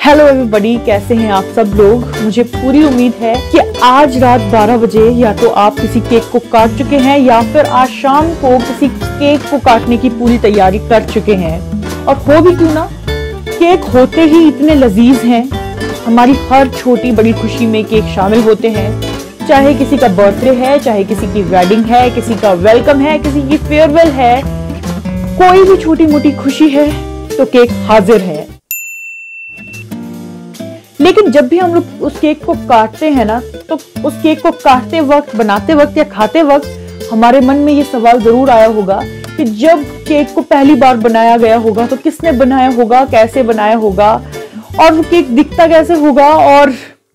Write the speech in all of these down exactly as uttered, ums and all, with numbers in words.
Hello everybody, कैसे हैं आप सब लोग। मुझे पूरी उम्मीद है कि आज रात बारह बजे या तो आप किसी केक को काट चुके हैं या फिर आज शाम को किसी केक को काटने की पूरी तैयारी कर चुके हैं। और हो भी क्यों ना, केक होते ही इतने लजीज हैं। हमारी हर छोटी बड़ी खुशी में केक शामिल होते हैं। चाहे किसी का बर्थडे है, चाहे किसी की वेडिंग है, किसी का वेलकम है, किसी की फेयरवेल है, कोई भी छोटी मोटी खुशी है तो केक हाजिर है। लेकिन जब भी हम लोग उस केक को काटते हैं ना, तो उस केक को काटते वक्त, बनाते वक्त या खाते वक्त हमारे मन में ये सवाल जरूर आया होगा कि जब केक को पहली बार बनाया गया होगा तो किसने बनाया होगा, कैसे बनाया होगा और वो केक दिखता कैसे होगा। और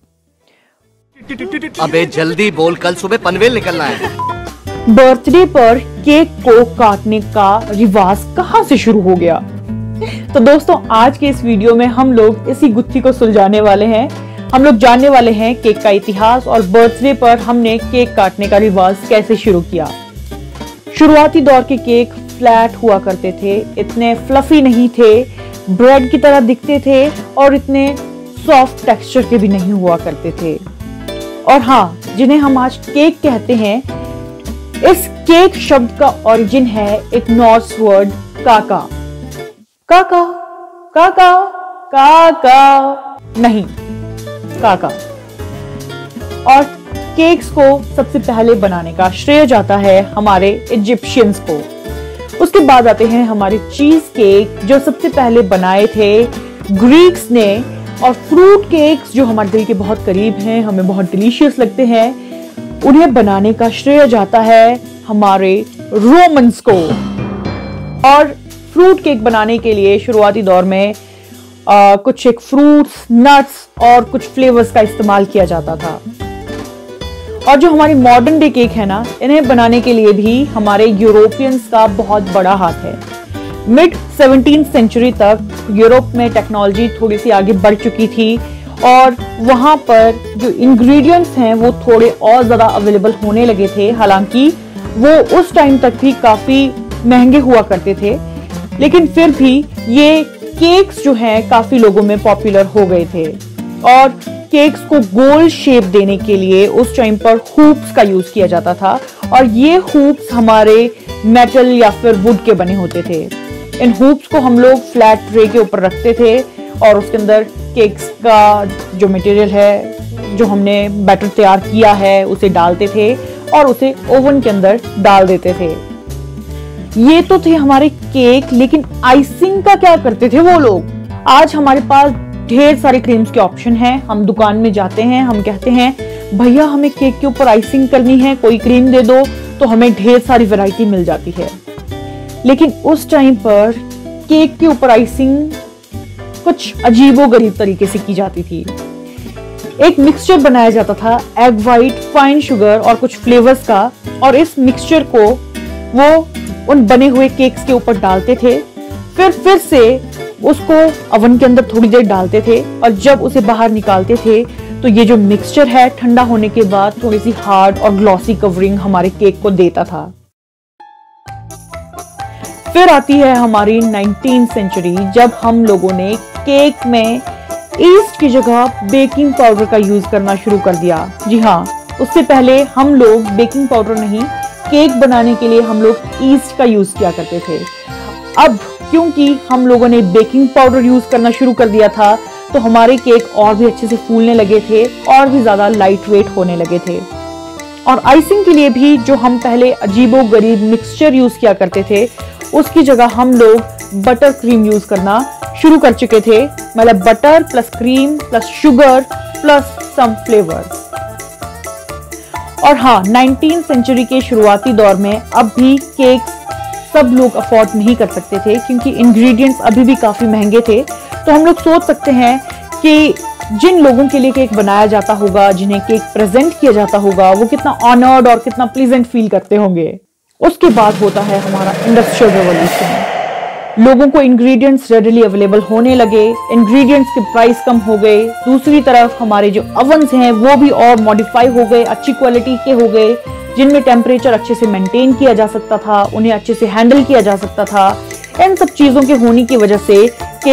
अबे जल्दी बोल, कल सुबह पनवेल निकलना है। बर्थडे पर केक को काटने का रिवाज कहां से शुरू हो गया? तो दोस्तों, आज के इस वीडियो में हम लोग इसी गुत्थी को सुलझाने वाले हैं। हम लोग जानने वाले हैं केक का इतिहास और बर्थडे पर हमने केक काटने का रिवाज कैसे शुरू किया। शुरुआती दौर के केक फ्लैट हुआ करते थे, इतने फ्लफी नहीं थे, ब्रेड की तरह दिखते थे और इतने सॉफ्ट टेक्सचर के भी नहीं हुआ करते थे। और हाँ, जिन्हें हम आज केक कहते हैं, इस केक शब्द का ओरिजिन है एक नॉर्स वर्ड काका। काका काका काका नहीं, काका। और केक्स को सबसे पहले बनाने का श्रेय जाता है हमारे इजिप्शियंस को। उसके बाद आते हैं हमारे चीज केक, जो सबसे पहले बनाए थे ग्रीक्स ने। और फ्रूट केक्स जो हमारे दिल के बहुत करीब हैं, हमें बहुत डिलीशियस लगते हैं, उन्हें बनाने का श्रेय जाता है हमारे रोमन्स को। और फ्रूट केक बनाने के लिए शुरुआती दौर में आ, कुछ एक फ्रूट्स, नट्स और कुछ फ्लेवर्स का इस्तेमाल किया जाता था। और जो हमारी मॉडर्न डे केक है ना, इन्हें बनाने के लिए भी हमारे यूरोपियंस का बहुत बड़ा हाथ है। मिड सेवनटीन सेंचुरी तक यूरोप में टेक्नोलॉजी थोड़ी सी आगे बढ़ चुकी थी और वहां पर जो इंग्रेडिएंट्स हैं वो थोड़े और ज्यादा अवेलेबल होने लगे थे। हालांकि वो उस टाइम तक भी काफी महंगे हुआ करते थे, लेकिन फिर भी ये केक्स जो हैं काफी लोगों में पॉपुलर हो गए थे। और केक्स को गोल शेप देने के लिए उस टाइम पर हुप्स का यूज किया जाता था और ये हुप्स हमारे मेटल या फिर वुड के बने होते थे। इन हुप्स को हम लोग फ्लैट ट्रे के ऊपर रखते थे और उसके अंदर केक्स का जो मटेरियल है, जो हमने बैटर तैयार किया है, उसे डालते थे और उसे ओवन के अंदर डाल देते थे। ये तो थे हमारे केक, लेकिन आइसिंग का क्या करते थे वो लोग? आज हमारे पास ढेर सारे क्रीम्स के ऑप्शन हैं। हम दुकान में जाते हैं, हम कहते हैं भैया हमें केक के ऊपर आइसिंग करनी है, कोई क्रीम दे दो, तो हमें ढेर सारी वैरायटी मिल जाती है। लेकिन उस टाइम पर केक के ऊपर आइसिंग कुछ अजीबोगरीब तरीके से की जाती थी। एक मिक्सचर बनाया जाता था एग व्हाइट, फाइन शुगर और कुछ फ्लेवर्स का, और इस मिक्सचर को वो उन बने हुए केक्स के ऊपर डालते थे। फिर फिर से उसको अवन के अंदर थोड़ी देर डालते थे और जब उसे बाहर निकालते थे तो ये जो मिक्सचर है ठंडा होने के बाद थोड़ी सी हार्ड और ग्लॉसी कवरिंग हमारे केक को देता था। फिर आती है हमारी नाइनटीन सेंचुरी, जब हम लोगों ने केक में ईस्ट की जगह बेकिंग पाउडर का यूज करना शुरू कर दिया। जी हाँ, उससे पहले हम लोग बेकिंग पाउडर नहीं, केक बनाने के लिए हम लोग ईस्ट का यूज किया करते थे। अब क्योंकि हम लोगों ने बेकिंग पाउडर यूज करना शुरू कर दिया था तो हमारे केक और भी अच्छे से फूलने लगे थे और भी ज्यादा लाइट वेट होने लगे थे। और आइसिंग के लिए भी जो हम पहले अजीबो गरीब मिक्सचर यूज किया करते थे, उसकी जगह हम लोग बटर क्रीम यूज करना शुरू कर चुके थे। मतलब butter plus cream plus sugar plus some flavours. और हाँ, नाइनटीन सेंचुरी के शुरुआती दौर में अब भी केक्स सब लोग अफोर्ड नहीं कर सकते थे क्योंकि इंग्रेडिएंट्स अभी भी काफी महंगे थे। तो हम लोग सोच सकते हैं कि जिन लोगों के लिए केक बनाया जाता होगा, जिन्हें केक प्रेजेंट किया जाता होगा, वो कितना ऑनर्ड और कितना प्लीजेंट फील करते होंगे। उसके बाद होता है हमारा इंडस्ट्रियल रेवोल्यूशन। लोगों को इंग्रेडिएंट्स रेडिली अवेलेबल होने लगे, इंग्रेडिएंट्स के प्राइस कम हो गए। दूसरी तरफ हमारे जो ओवन्स हैं वो भी और मॉडिफाई हो गए, अच्छी क्वालिटी के हो गए, जिनमें टेम्परेचर अच्छे से मेंटेन किया जा सकता था, उन्हें अच्छे से हैंडल किया जा सकता था। इन सब चीजों के होने की वजह से केक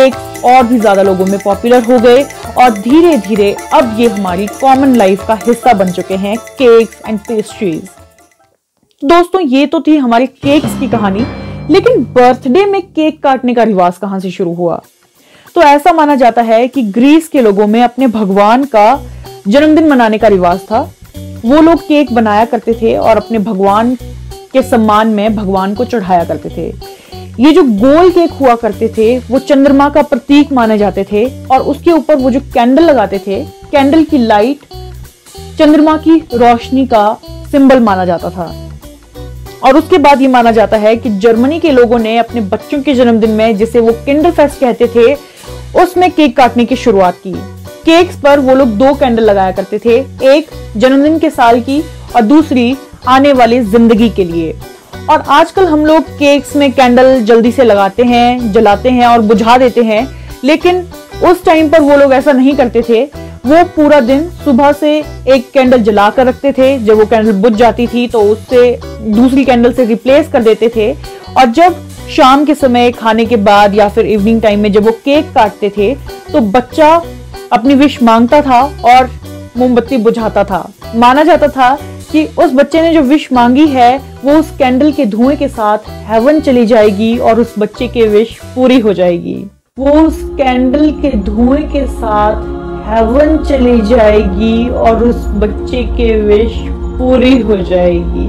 और भी ज्यादा लोगों में पॉपुलर हो गए और धीरे धीरे अब ये हमारी कॉमन लाइफ का हिस्सा बन चुके हैं, केक्स एंड पेस्ट्रीज। दोस्तों ये तो थी हमारी केक्स की कहानी, लेकिन बर्थडे में केक काटने का रिवाज कहां से शुरू हुआ? तो ऐसा माना जाता है कि ग्रीस के लोगों में अपने भगवान का जन्मदिन मनाने का रिवाज था। वो लोग केक बनाया करते थे और अपने भगवान के सम्मान में भगवान को चढ़ाया करते थे। ये जो गोल केक हुआ करते थे वो चंद्रमा का प्रतीक माने जाते थे और उसके ऊपर वो जो कैंडल लगाते थे, कैंडल की लाइट चंद्रमा की रोशनी का सिंबल माना जाता था। और उसके बाद ये माना जाता है कि जर्मनी के लोगों ने अपने बच्चों के जन्मदिन में, जिसे वो किंडर फेस्ट कहते थे, उसमें केक काटने की शुरुआत की। केक्स पर वो लोग दो कैंडल लगाया करते थे, एक जन्मदिन के साल की और दूसरी आने वाली जिंदगी के लिए। और आजकल हम लोग केक्स में कैंडल जल्दी से लगाते हैं, जलाते हैं और बुझा देते हैं, लेकिन उस टाइम पर वो लोग ऐसा नहीं करते थे। वो पूरा दिन सुबह से एक कैंडल जला कर रखते थे, जब वो कैंडल बुझ जाती थी तो उससे दूसरी कैंडल से रिप्लेस कर देते थे, और जब शाम के समय खाने के बाद या फिर इवनिंग टाइम में जब वो केक काटते थे तो बच्चा अपनी विश मांगता था और मोमबत्ती बुझाता था। माना जाता था कि उस बच्चे ने जो विश मांगी है वो उस कैंडल के धुएं के साथ हेवन चली जाएगी और उस बच्चे की विश पूरी हो जाएगी। वो उस कैंडल के धुएं के साथ हेवन चली जाएगी और उस बच्चे की विश पूरी हो जाएगी।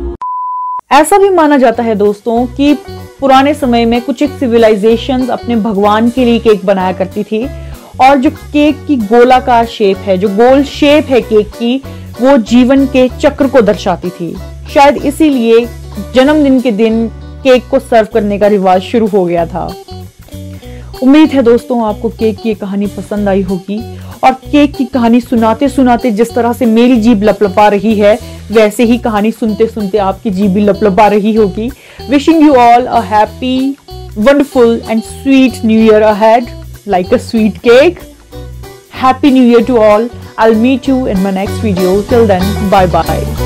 ऐसा भी माना जाता है दोस्तों कि पुराने समय में कुछ एक सिविलाइजेशंस अपने भगवान के लिए केक बनाया करती थी, और जो केक की गोलाकार शेप है, जो गोल शेप है केक की, वो जीवन के चक्र को दर्शाती थी। शायद इसीलिए जन्मदिन के दिन केक को सर्व करने का रिवाज शुरू हो गया था। उम्मीद है दोस्तों आपको केक की कहानी पसंद आई होगी, और केक की कहानी सुनाते सुनाते जिस तरह से मेरी जीभ लपलपा रही है, वैसे ही कहानी सुनते सुनते आपकी जीभ भी लपलपा रही होगी। Wishing you all a happy, wonderful and sweet new year ahead, like a sweet cake. Happy New Year to all. I'll meet you in my next video. Till then, bye bye.